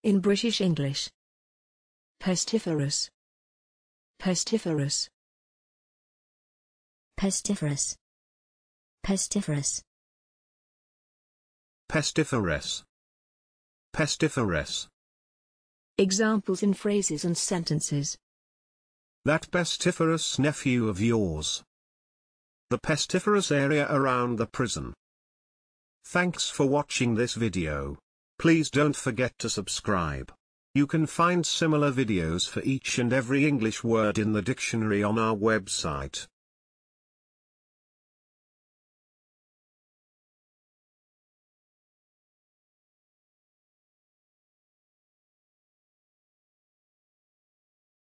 In British English. Pestiferous. Pestiferous. Pestiferous. Pestiferous. Pestiferous. Pestiferous. Examples in phrases and sentences. That pestiferous nephew of yours. The pestiferous area around the prison. Thanks for watching this video. Please don't forget to subscribe. You can find similar videos for each and every English word in the dictionary on our website.